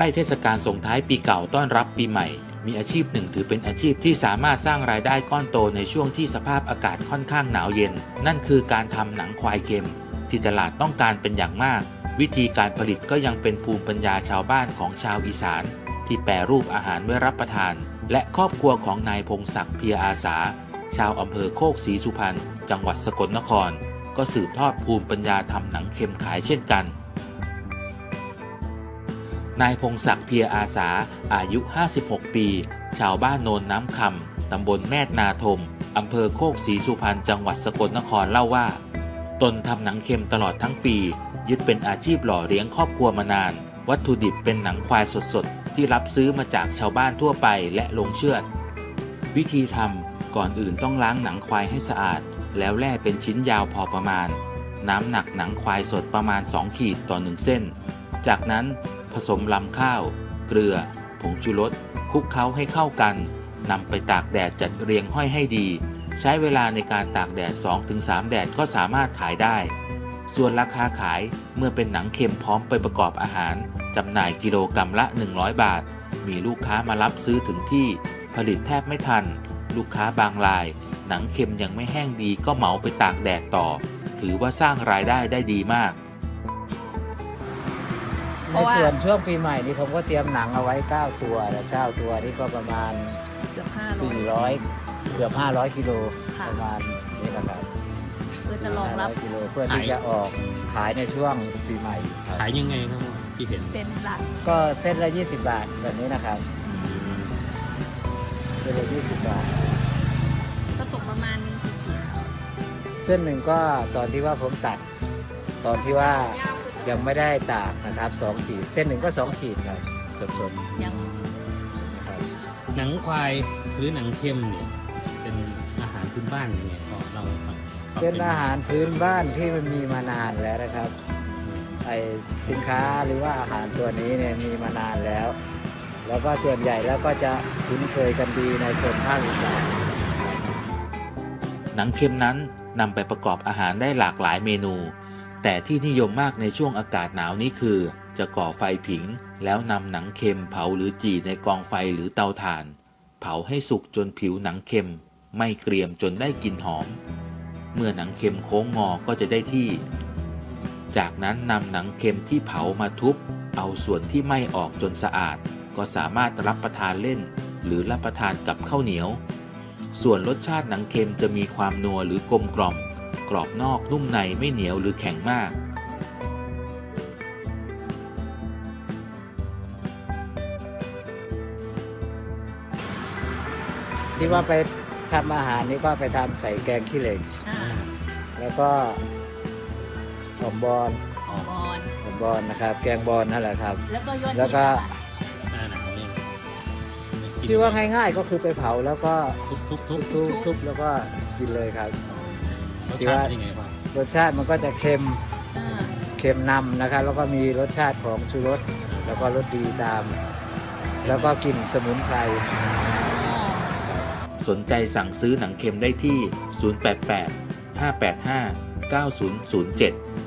ล้เทศกาลส่งท้ายปีเก่าต้อนรับปีใหม่มีอาชีพหนึ่งถือเป็นอาชีพที่สามารถสร้างรายได้ก้อนโตในช่วงที่สภาพอากาศค่อนข้างหนาวเย็นนั่นคือการทำหนังควายเค็มที่ตลาดต้องการเป็นอย่างมากวิธีการผลิตก็ยังเป็นภูมิปัญญาชาวบ้านของชาวอีสานที่แปรรูปอาหารไว้รับประทานและครอบครัวของนายพงศักดิ์เพียอาสาชาวอำเภอโคกศรีสุพรรณจังหวัดสกลนครก็สืบทอดภูมิปัญญาทำหนังเค็มขายเช่นกันนายพงศักดิ์เพียอาสาอายุ56ปีชาวบ้านโนนน้ำคำตำบลแม่นาทมอำเภอโคกศรีสุพรรณจังหวัดสกลนครเล่าว่าตนทำหนังเค็มตลอดทั้งปียึดเป็นอาชีพหล่อเลี้ยงครอบครัวมานานวัตถุดิบเป็นหนังควายสดๆที่รับซื้อมาจากชาวบ้านทั่วไปและลงเชือดวิธีทำก่อนอื่นต้องล้างหนังควายให้สะอาดแล้วแล่เป็นชิ้นยาวพอประมาณน้ำหนักหนังควายสดประมาณ2ขีดต่อ1เส้นจากนั้นผสมลำข้าวเกลือผงชูรสคลุกเคล้าให้เข้ากันนำไปตากแดดจัดเรียงห้อยให้ดีใช้เวลาในการตากแดด 2-3 แดดก็สามารถขายได้ส่วนราคาขายเมื่อเป็นหนังเค็มพร้อมไปประกอบอาหารจำหน่ายกิโลกรัมละ100 บาทมีลูกค้ามารับซื้อถึงที่ผลิตแทบไม่ทันลูกค้าบางรายหนังเค็มยังไม่แห้งดีก็เหมาไปตากแดดต่อถือว่าสร้างรายได้ได้ดีมากในส่วนช่วงปีใหม่นี้ผมก็เตรียมหนังเอาไว้9ตัวแต่9ตัวนี่ก็ประมาณเกือบ 400เกือบ500กิโลประมาณนี้นะครับเพื่อจะรองรับกิโลเพื่อที่จะออกขายในช่วงปีใหม่ขายยังไงครับพี่เห็นเส้นละก็เส้นละ20 บาทแบบนี้นะครับเส้นละ20 บาทก็ตกประมาณกี่ขีดเส้นหนึ่งก็ตอนที่ว่าผมตัดตอนที่ว่ายังไม่ได้ตากนะครับ2ขีดเส้นหนึ่งก็2ขีดครับสดๆยังนะครับหนังควายหรือหนังเค็มเนี่ยเป็นอาหารพื้นบ้านยังไงขอเราฟังเป็นอาหารพื้นบ้านที่มันมีมานานแล้วนะครับไอสินค้าหรือว่าอาหารตัวนี้เนี่ยมีมานานแล้วก็ส่วนใหญ่แล้วก็จะคุ้นเคยกันดีในคนภาคอีสานหนังเค็มนั้นนำไปประกอบอาหารได้หลากหลายเมนูแต่ที่นิยมมากในช่วงอากาศหนาวนี้คือจะก่อไฟผิงแล้วนำหนังเค็มเผาหรือจี่ในกองไฟหรือเตาถ่านเผาให้สุกจนผิวหนังเค็มไม่เกรียมจนได้กลิ่นหอมเมื่อหนังเค็มโค้งงอก็จะได้ที่จากนั้นนำหนังเค็มที่เผามาทุบเอาส่วนที่ไม่ออกจนสะอาดก็สามารถรับประทานเล่นหรือรับประทานกับข้าวเหนียวส่วนรสชาติหนังเค็มจะมีความนัวหรือกลมกล่อมกรอบนอกนุ่มในไม่เหนียวหรือแข็งมากที่ว่าไปทำอาหารนี่ก็ไปทำใส่แกงขี้เหล็กแล้วก็หอมบอนนะครับแกงบอนนั่นแหละครับแล้วก็ที่ว่าง่ายๆก็คือไปเผาแล้วก็ทุบแล้วก็กินเลยครับที่ว่ารสชาติมันก็จะเค็มนำนะครับแล้วก็มีรสชาติของชูรสแล้วก็รสดีตามแล้วก็กลิ่นสมุนไพรสนใจสั่งซื้อหนังเค็มได้ที่088 585 9007